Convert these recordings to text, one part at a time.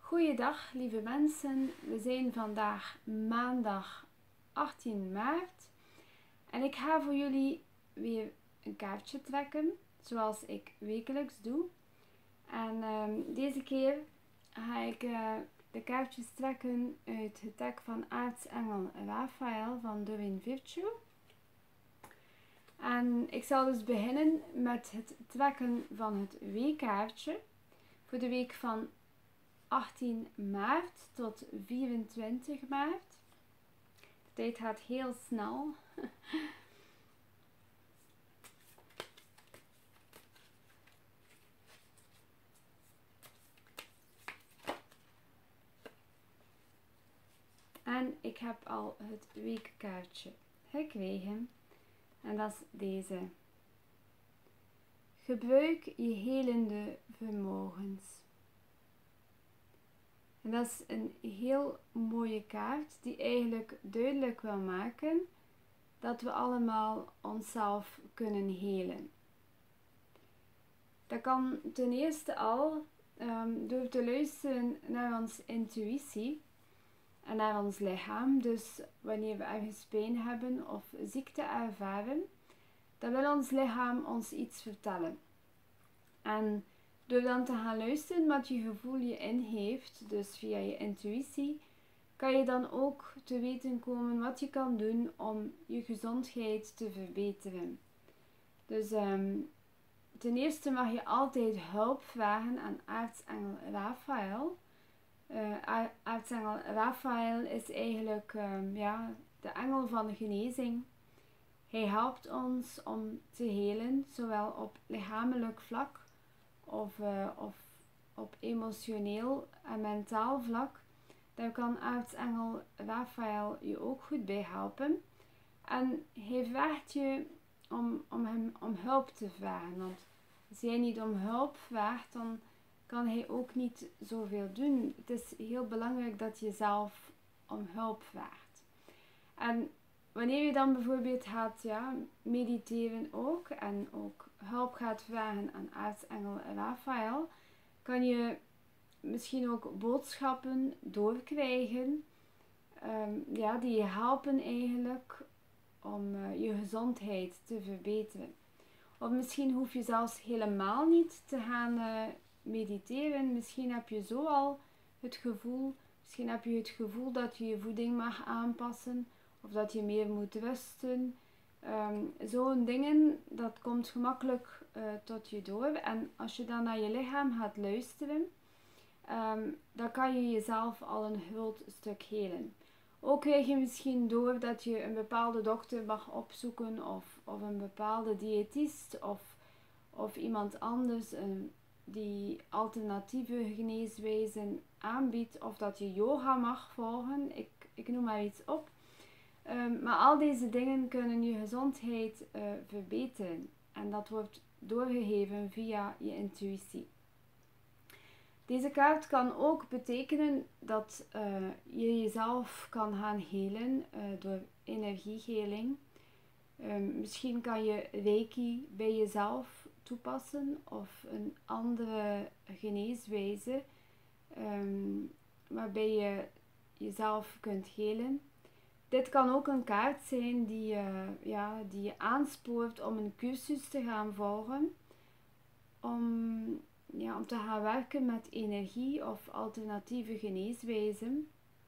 Goeiedag lieve mensen, we zijn vandaag maandag 18 maart en ik ga voor jullie weer een kaartje trekken zoals ik wekelijks doe. En deze keer ga ik de kaartjes trekken uit het deck van aartsengel Raphaël van Doreen Virtue. En ik zal dus beginnen met het trekken van het weekkaartje voor de week van 18 maart tot 24 maart. De tijd gaat heel snel. En ik heb al het weekkaartje gekregen. En dat is deze. Gebruik je helende vermogens. En dat is een heel mooie kaart die eigenlijk duidelijk wil maken dat we allemaal onszelf kunnen helen. Dat kan ten eerste al door te luisteren naar onze intuïtie en naar ons lichaam. Dus wanneer we ergens pijn hebben of ziekte ervaren, dan wil ons lichaam ons iets vertellen. En door dan te gaan luisteren wat je gevoel je ingeeft, dus via je intuïtie, kan je dan ook te weten komen wat je kan doen om je gezondheid te verbeteren. Dus ten eerste mag je altijd hulp vragen aan aartsengel Raphaël. Aartsengel Raphaël is eigenlijk de engel van de genezing. Hij helpt ons om te helen, zowel op lichamelijk vlak of op emotioneel en mentaal vlak. Daar kan aartsengel Raphaël je ook goed bij helpen. En hij vraagt je om hem om hulp te vragen. Want als jij niet om hulp vraagt, dan kan hij ook niet zoveel doen. Het is heel belangrijk dat je zelf om hulp vraagt. En wanneer je dan bijvoorbeeld gaat mediteren ook en ook hulp gaat vragen aan aartsengel Raphaël, kan je misschien ook boodschappen doorkrijgen die je helpen eigenlijk om je gezondheid te verbeteren. Of misschien hoef je zelfs helemaal niet te gaan mediteren. Misschien heb je zo al het gevoel, dat je je voeding mag aanpassen of dat je meer moet rusten. Zo'n dingen, dat komt gemakkelijk tot je door. En als je dan naar je lichaam gaat luisteren, dan kan je jezelf al een groot stuk helen. Ook krijg je misschien door dat je een bepaalde dokter mag opzoeken of een bepaalde diëtist of iemand anders die alternatieve geneeswijzen aanbiedt, of dat je yoga mag volgen. Ik noem maar iets op. Maar al deze dingen kunnen je gezondheid verbeteren. En dat wordt doorgegeven via je intuïtie. Deze kaart kan ook betekenen dat je jezelf kan gaan helen door energieheling. Misschien kan je Reiki bij jezelf toepassen of een andere geneeswijze waarbij je jezelf kunt helen. Dit kan ook een kaart zijn die je aanspoort om een cursus te gaan volgen, om te gaan werken met energie of alternatieve geneeswijzen.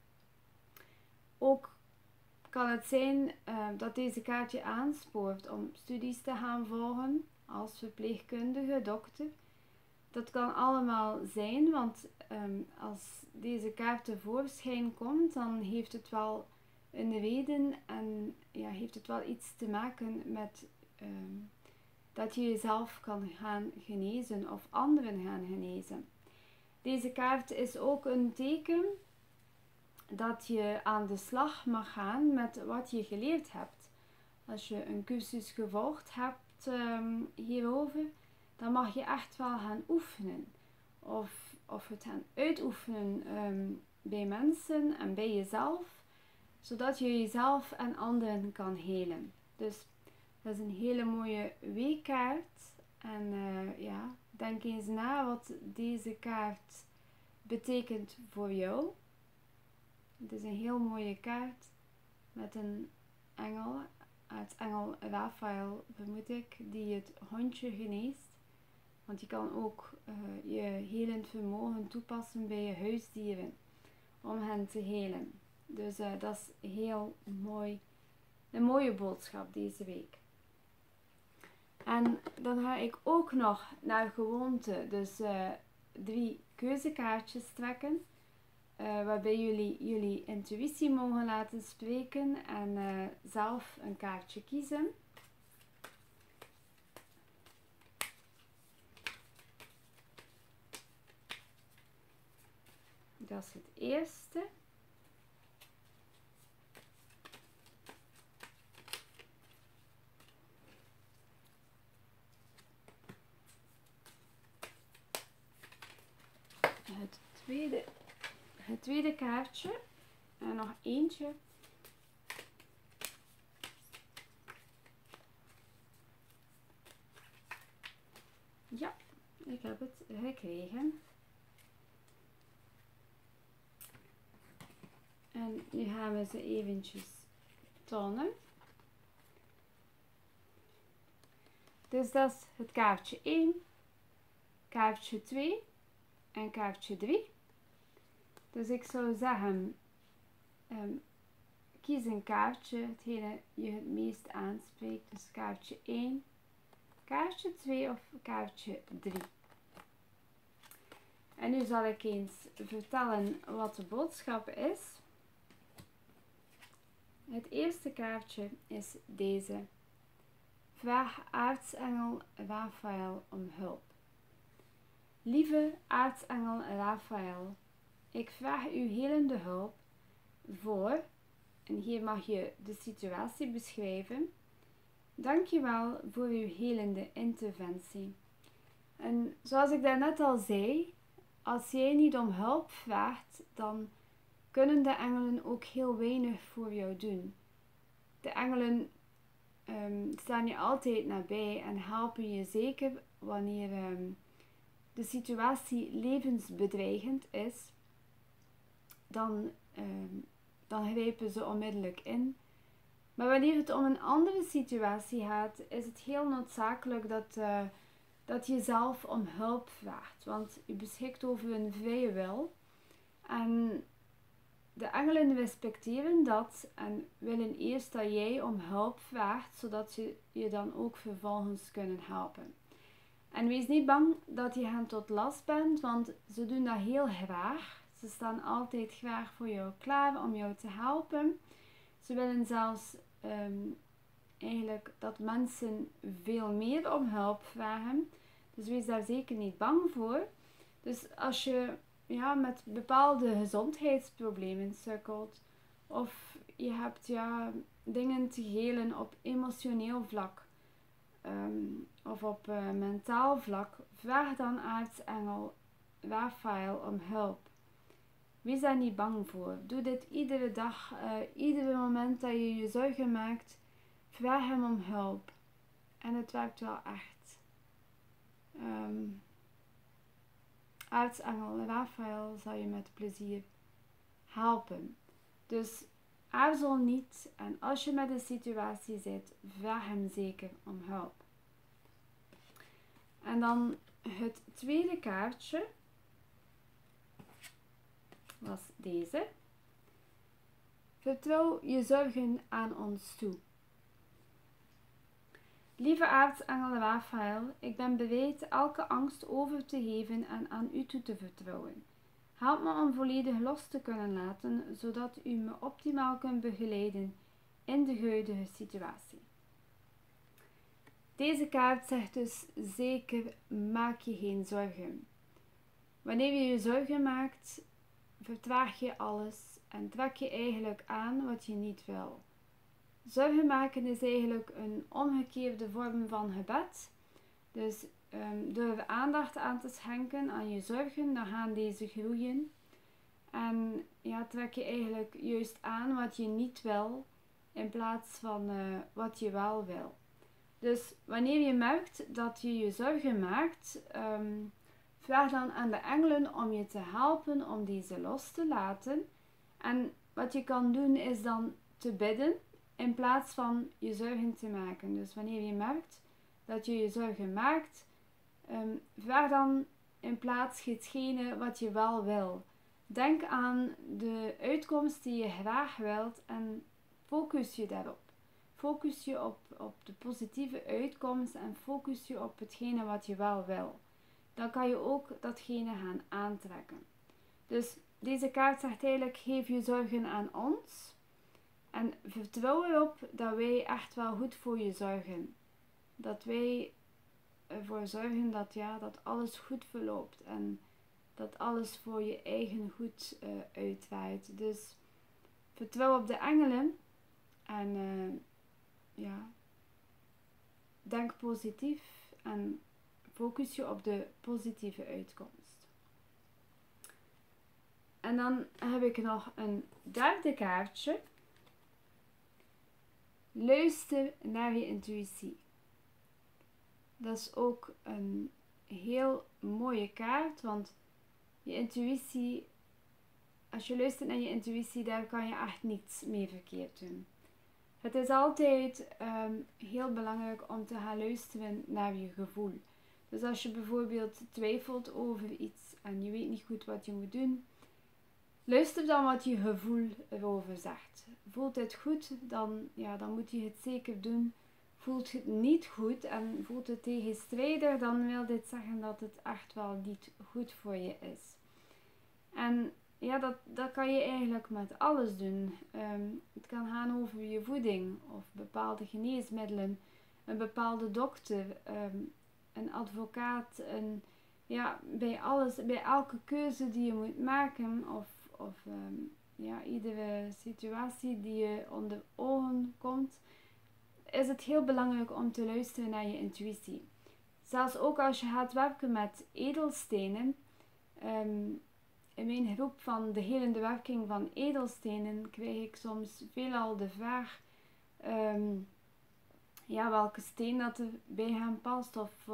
Ook kan het zijn dat deze kaart je aanspoort om studies te gaan volgen als verpleegkundige, dokter. Dat kan allemaal zijn, want als deze kaart tevoorschijn komt, dan heeft het wel een reden en heeft het wel iets te maken met dat je jezelf kan gaan genezen of anderen gaan genezen. Deze kaart is ook een teken dat je aan de slag mag gaan met wat je geleerd hebt. Als je een cursus gevolgd hebt hierover, dan mag je echt wel gaan oefenen. Of het gaan uitoefenen bij mensen en bij jezelf, zodat je jezelf en anderen kan helen. Dus dat is een hele mooie weekkaart. En denk eens na wat deze kaart betekent voor jou. Het is een heel mooie kaart met een engel, het engel Raphaël vermoed ik, die het hondje geneest. Want je kan ook je helend vermogen toepassen bij je huisdieren om hen te helen. Dus dat is heel mooi, een mooie boodschap deze week. En dan ga ik ook nog naar gewoonte, dus 3 keuzekaartjes trekken. Waarbij jullie intuïtie mogen laten spreken en zelf een kaartje kiezen. Dat is het eerste. Het tweede kaartje. En nog eentje. Ja, ik heb het gekregen. En nu gaan we ze eventjes tonen. Dus dat is het kaartje 1, kaartje 2 en kaartje 3. Dus ik zou zeggen, kies een kaartje, hetgene je het meest aanspreekt. Dus kaartje 1, kaartje 2 of kaartje 3. En nu zal ik eens vertellen wat de boodschap is. Het eerste kaartje is deze. Vraag aartsengel Raphaël om hulp. Lieve aartsengel Raphaël, ik vraag uw helende hulp voor, en hier mag je de situatie beschrijven. Dankjewel voor uw helende interventie. En zoals ik daarnet al zei, als jij niet om hulp vraagt, dan kunnen de engelen ook heel weinig voor jou doen. De engelen staan je altijd nabij en helpen je zeker wanneer de situatie levensbedreigend is. Dan grijpen ze onmiddellijk in. Maar wanneer het om een andere situatie gaat, is het heel noodzakelijk dat je zelf om hulp vraagt. Want je beschikt over een vrije wil. En de engelen respecteren dat en willen eerst dat jij om hulp vraagt, zodat ze je dan ook vervolgens kunnen helpen. En wees niet bang dat je hen tot last bent, want ze doen dat heel graag. Ze staan altijd graag voor jou klaar om jou te helpen. Ze willen zelfs eigenlijk dat mensen veel meer om hulp vragen. Dus wees daar zeker niet bang voor. Dus als je met bepaalde gezondheidsproblemen sukkelt, of je hebt dingen te helen op emotioneel vlak, of op mentaal vlak, vraag dan aartsengel Raphaël om hulp. Wees daar niet bang voor. Doe dit iedere dag, iedere moment dat je je zorgen maakt, vraag hem om hulp. En het werkt wel echt. Aartsengel Raphaël zal je met plezier helpen. Dus aarzel niet en als je met een situatie zit, vraag hem zeker om hulp. En dan het tweede kaartje was deze. Vertrouw je zorgen aan ons toe. Lieve aartsengel Raphaël, ik ben bereid elke angst over te geven en aan u toe te vertrouwen. Help me om volledig los te kunnen laten, zodat u me optimaal kunt begeleiden in de huidige situatie. Deze kaart zegt dus zeker, maak je geen zorgen. Wanneer je je zorgen maakt, vertraag je alles en trek je eigenlijk aan wat je niet wil. Zorgen maken is eigenlijk een omgekeerde vorm van gebed. Dus door er aandacht aan te schenken aan je zorgen, dan gaan deze groeien. En trek je eigenlijk juist aan wat je niet wil, in plaats van wat je wel wil. Dus wanneer je merkt dat je je zorgen maakt, vraag dan aan de engelen om je te helpen om deze los te laten. En wat je kan doen is dan te bidden in plaats van je zorgen te maken. Dus wanneer je merkt dat je je zorgen maakt, vraag dan in plaats hetgene wat je wel wil. Denk aan de uitkomst die je graag wilt en focus je daarop. Focus je op de positieve uitkomst en focus je op hetgene wat je wel wil. Dan kan je ook datgene gaan aantrekken. Dus deze kaart zegt eigenlijk, geef je zorgen aan ons. En vertrouw erop dat wij echt wel goed voor je zorgen. Dat wij ervoor zorgen dat alles goed verloopt. En dat alles voor je eigen goed uitwaait. Dus vertrouw op de engelen. En denk positief. En focus je op de positieve uitkomst. En dan heb ik nog een derde kaartje. Luister naar je intuïtie. Dat is ook een heel mooie kaart, want je intuïtie, als je luistert naar je intuïtie, daar kan je echt niets mee verkeerd doen. Het is altijd heel belangrijk om te gaan luisteren naar je gevoel. Dus als je bijvoorbeeld twijfelt over iets en je weet niet goed wat je moet doen, luister dan wat je gevoel erover zegt. Voelt het goed, dan moet je het zeker doen. Voelt het niet goed en voelt het tegenstrijdig, dan wil dit zeggen dat het echt wel niet goed voor je is. En ja, dat kan je eigenlijk met alles doen. Het kan gaan over je voeding of bepaalde geneesmiddelen, een bepaalde dokter, een advocaat, bij alles, bij elke keuze die je moet maken of iedere situatie die je onder ogen komt, is het heel belangrijk om te luisteren naar je intuïtie. Zelfs ook als je gaat werken met edelstenen. In mijn groep van de helende werking van edelstenen krijg ik soms veelal de vraag welke steen dat er bij hen past of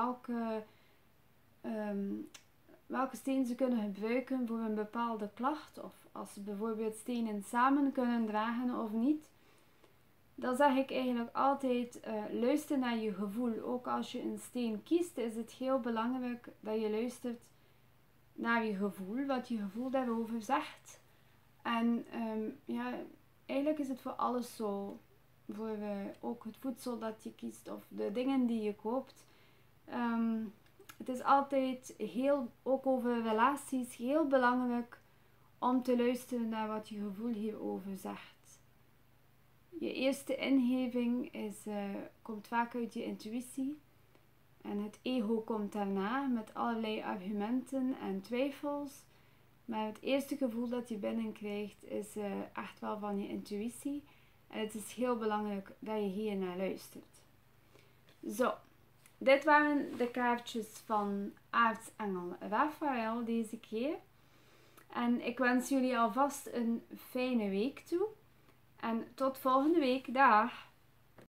welke steen ze kunnen gebruiken voor een bepaalde klacht of als ze bijvoorbeeld stenen samen kunnen dragen of niet. Dan zeg ik eigenlijk altijd, luister naar je gevoel. Ook als je een steen kiest, is het heel belangrijk dat je luistert naar je gevoel, wat je gevoel daarover zegt. En eigenlijk is het voor alles zo. Voor ook het voedsel dat je kiest of de dingen die je koopt. Het is altijd ook over relaties, heel belangrijk om te luisteren naar wat je gevoel hierover zegt. Je eerste ingeving komt vaak uit je intuïtie. En het ego komt daarna met allerlei argumenten en twijfels. Maar het eerste gevoel dat je binnenkrijgt is echt wel van je intuïtie. En het is heel belangrijk dat je hier naar luistert. Zo, dit waren de kaartjes van aartsengel Raphaël deze keer. En ik wens jullie alvast een fijne week toe. En tot volgende week. Dag!